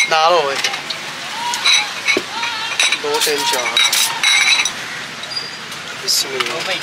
नाल होवे 2 3 4 बिस्मिल्लाह भाई।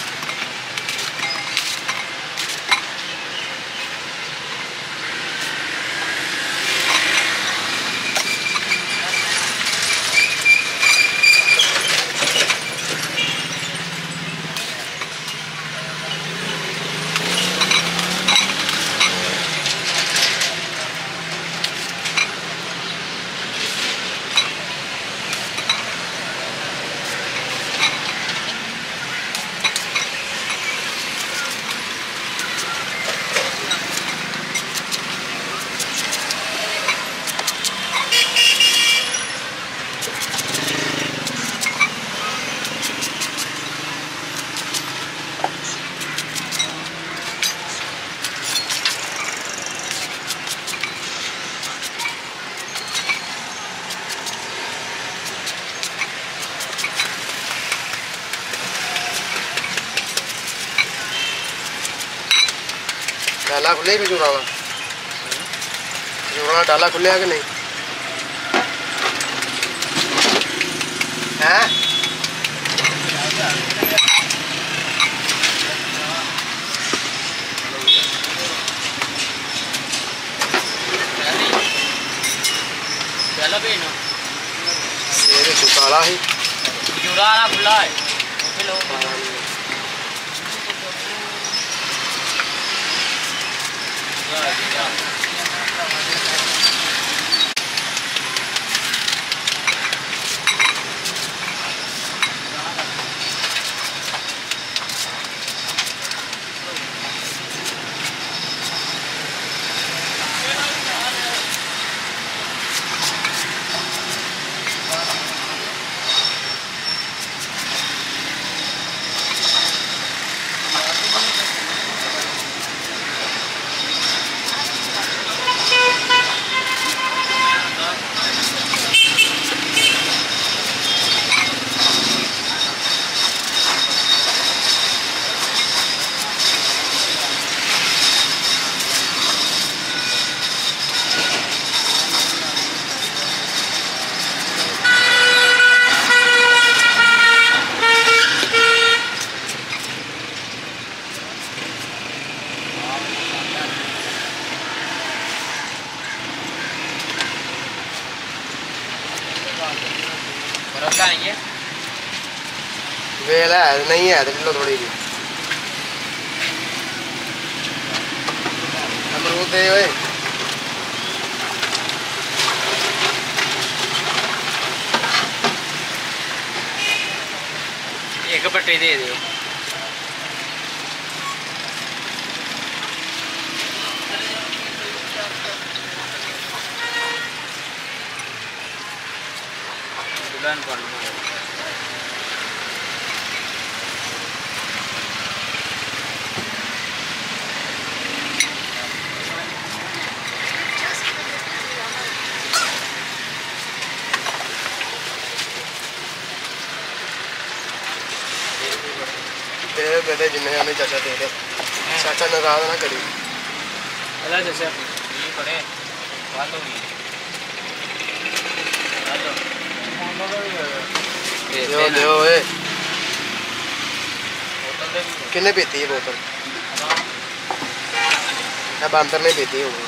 डाला खुले खजूरा डाला खुले कि नहीं है? सेरे चुकाला है खजूरा खुला है वेला है नहीं है तो लो थोड़ी जी अमरूद दे ओए एक पट्टी दे दियो दुकान पर दे जिन्हें हमें चाचा दे दे चाचा नाराज ना करी अल्लाह चाचा ये पड़े बात होगी दे दे ओए कितने पीती है बोतल अब अंदर नहीं पीती होगी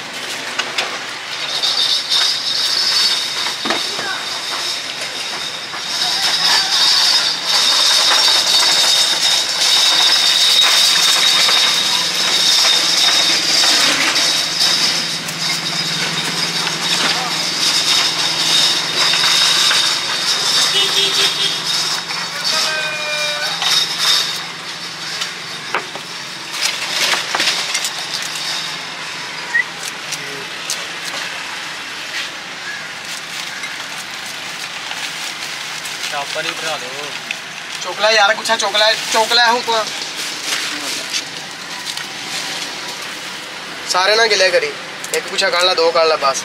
चॉपर ही उठा दो चोकला यार कुछ चोकला हूँ को सारे ना गिले करी एक कुछ काढ़ ला 2 काढ़ ला बस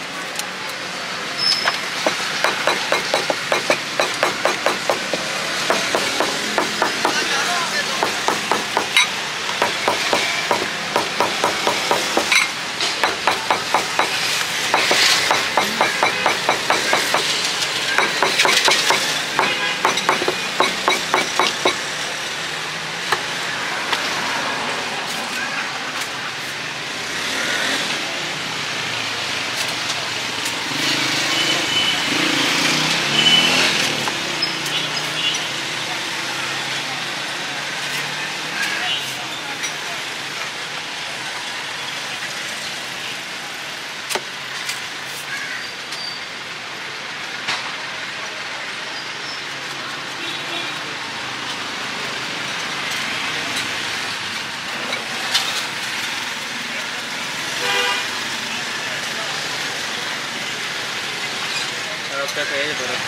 तक है बर्फ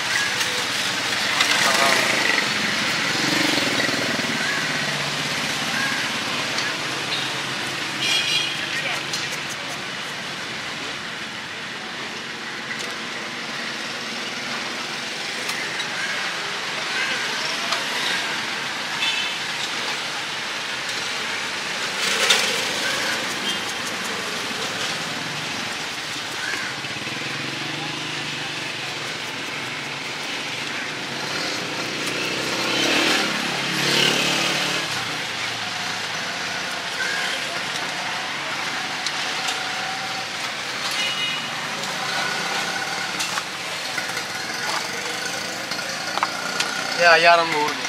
यार हम बोल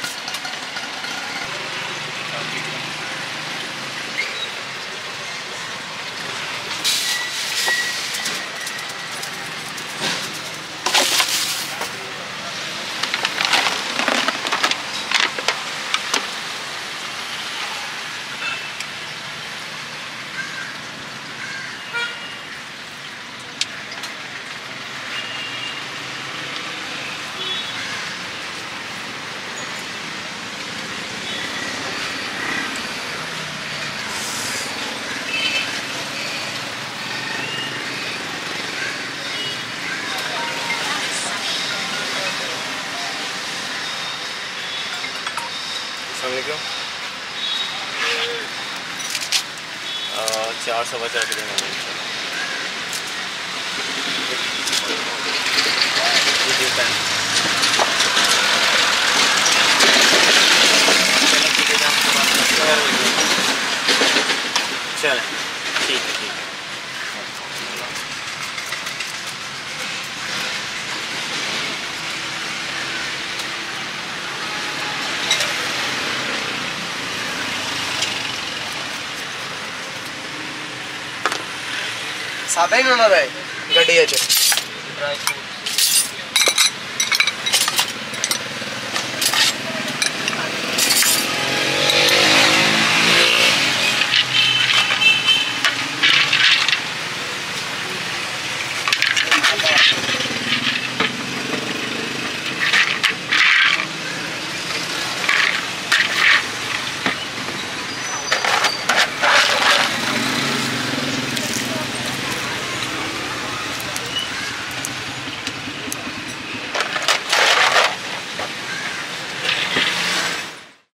क्यों 4 सवा 4 के देना चलें ठीक है ठीक है सादा ही ना रहे गड्डी